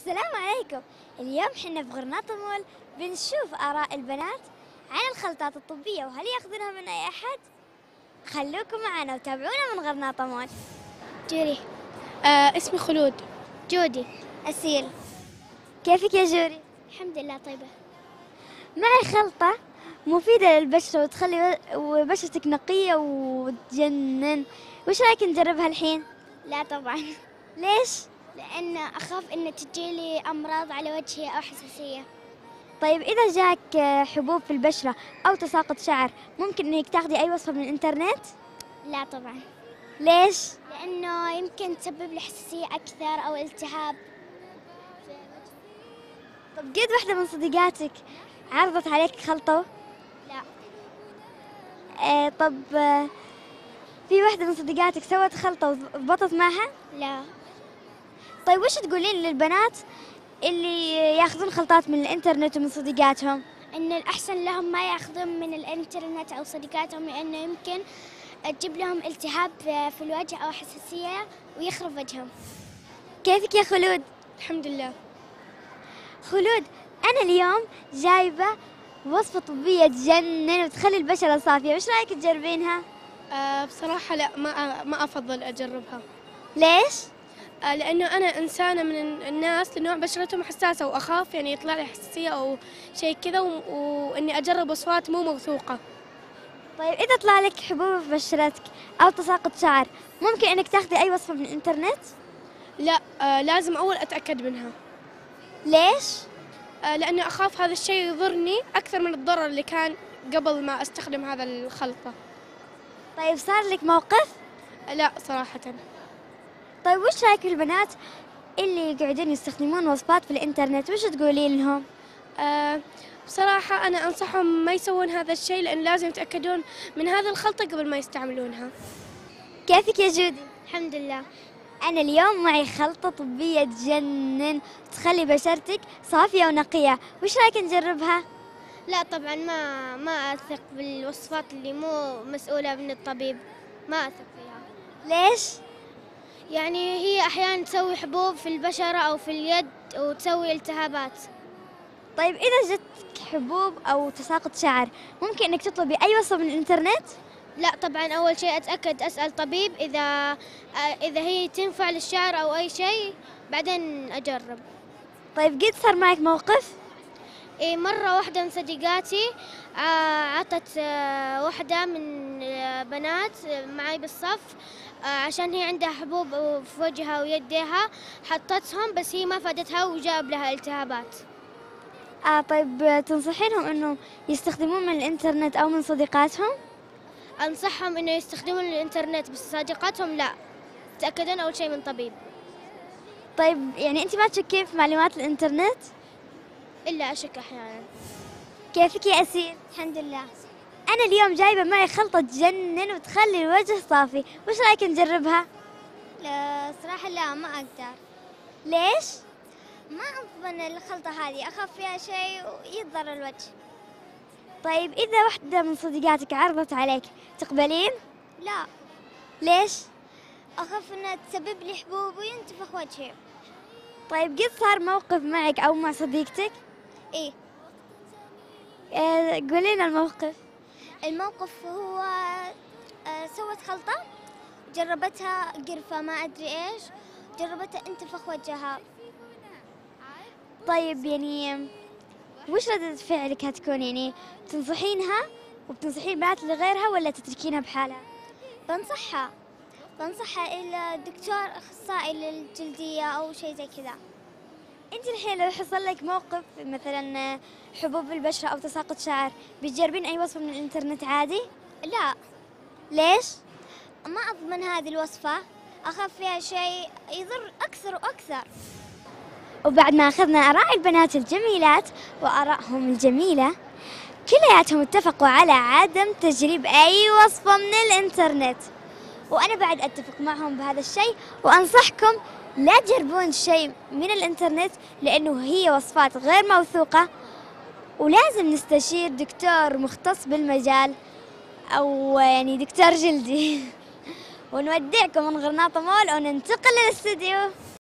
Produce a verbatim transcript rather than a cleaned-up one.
السلام عليكم. اليوم حنا في غرناطة مول بنشوف آراء البنات عن الخلطات الطبية وهل ياخذونها من أي أحد؟ خلوكم معنا وتابعونا من غرناطة مول. جوري. آه اسمي خلود. جودي. أسيل. كيفك يا جوري؟ الحمد لله طيبة. معي خلطة مفيدة للبشرة وتخلي بشرتك نقية وتجنن، وش رأيك نجربها الحين؟ لا طبعا. ليش؟ لأن أخاف إن تجيلي أمراض على وجهي أو حساسية. طيب إذا جاك حبوب في البشرة أو تساقط شعر ممكن إنك تاخذي أي وصفة من الإنترنت؟ لا طبعا. ليش؟ لأنه يمكن تسبب لي حساسية أكثر أو التهاب. طب قد واحدة من صديقاتك عرضت عليك خلطة؟ لا. آه طب آه في واحدة من صديقاتك سوت خلطة وضبطت معها؟ لا. طيب وش تقولين للبنات اللي ياخذون خلطات من الإنترنت ومن صديقاتهم؟ إن الأحسن لهم ما ياخذون من الإنترنت أو صديقاتهم، لأنه يمكن تجيب لهم التهاب في الوجه أو حساسية ويخرب وجههم. كيفك يا خلود؟ الحمد لله. خلود، أنا اليوم جايبة وصفة طبية تجنن وتخلي البشرة صافية، وش رأيك تجربينها؟ آه بصراحة لا، ما ما أفضل أجربها. ليش؟ آه لأنه أنا إنسانة من الناس لنوع بشرتهم حساسة، وأخاف يعني يطلع لي حساسية أو شيء كذا، وإني أجرب وصفات مو موثوقة. طيب إذا طلع لك حبوب في بشرتك أو تساقط شعر ممكن إنك تاخذي أي وصفة من الإنترنت؟ لا، آه لازم أول أتأكد منها. ليش؟ آه لأنه أخاف هذا الشيء يضرني أكثر من الضرر اللي كان قبل ما أستخدم هذا الخلطة. طيب صار لك موقف؟ آه لا صراحة. طيب وش رأيك في البنات اللي يقعدون يستخدمون وصفات في الإنترنت، وش تقولين لهم؟ آه بصراحة أنا أنصحهم ما يسوون هذا الشيء، لأن لازم يتأكدون من هذه الخلطة قبل ما يستعملونها. كيفك يا جودي؟ الحمد لله. أنا اليوم معي خلطة طبية تجنن تخلي بشرتك صافية ونقية، وش رأيك نجربها؟ لا طبعا، ما ما أثق بالوصفات اللي مو مسؤولة من الطبيب، ما أثق فيها. ليش؟ يعني هي أحيانا تسوي حبوب في البشرة أو في اليد وتسوي التهابات. طيب إذا جتك حبوب أو تساقط شعر ممكن إنك تطلبي أي وصفة من الإنترنت؟ لا طبعا، أول شيء أتأكد، أسأل طبيب إذا إذا هي تنفع للشعر أو أي شيء، بعدين أجرب. طيب قد صار معك موقف؟ إيه، مرة واحدة من صديقاتي عطت واحدة من بنات معي بالصف عشان هي عندها حبوب في وجهها ويديها، حطتهم بس هي ما فادتها وجاب لها التهابات. آه طيب تنصحينهم إنه يستخدمون من الإنترنت أو من صديقاتهم؟ أنصحهم إنه يستخدمون الإنترنت، بس صديقاتهم لا، تأكدون أول شيء من طبيب. طيب يعني أنت ما تشكين في معلومات الإنترنت؟ إلا أشك أحيانا. كيفك يا أسيل؟ الحمد لله. أنا اليوم جايبة معي خلطة تجنن وتخلي الوجه صافي، وش رأيك نجربها؟ لا صراحة لا، ما أقدر. ليش؟ ما أضمن الخلطة هذه، أخاف فيها شيء ويضر الوجه. طيب إذا واحدة من صديقاتك عرضت عليك تقبلين؟ لا. ليش؟ أخاف إنها تسبب لي حبوب وينتفخ وجهي. طيب قد صار موقف معك أو مع صديقتك؟ إيه. آه قولينا الموقف. الموقف هو آه سوت خلطة، جربتها قرفة ما أدري إيش، جربتها انتفخ وجهها. طيب يعني وش ردة فعلك هتكون؟ يعني تنصحينها وبتنصحين البنات لغيرها ولا تتركينها بحالها؟ بنصحها بنصحها إلى دكتور أخصائي للجلدية أو شيء زي كذا. أنت الحين لو حصل لك موقف مثلا حبوب البشرة أو تساقط شعر بتجربين أي وصفة من الإنترنت عادي؟ لا. ليش؟ ما أضمن هذه الوصفة، أخاف فيها شيء يضر أكثر وأكثر. وبعد ما أخذنا آراء البنات الجميلات وآرائهم الجميلة كلياتهم اتفقوا على عدم تجريب أي وصفة من الإنترنت، وأنا بعد أتفق معهم بهذا الشيء، وأنصحكم لا تجربون شيء من الإنترنت لأنه هي وصفات غير موثوقة، ولازم نستشير دكتور مختص بالمجال أو يعني دكتور جلدي. ونودعكم من غرناطة مول وننتقل للاستديو.